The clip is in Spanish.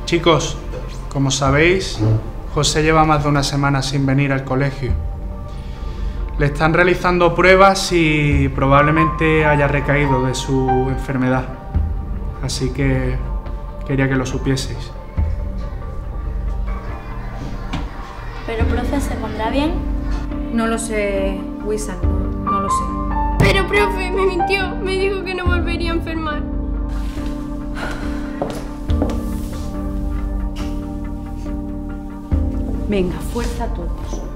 Chicos, como sabéis, José lleva más de una semana sin venir al colegio. Le están realizando pruebas y probablemente haya recaído de su enfermedad. Así que quería que lo supieseis. ¿Pero, profe, se pondrá bien? No lo sé, Wissam, no lo sé. Pero, profe, me mintió. Me dijo que no volvería a enfermar. Venga, fuerza a todos.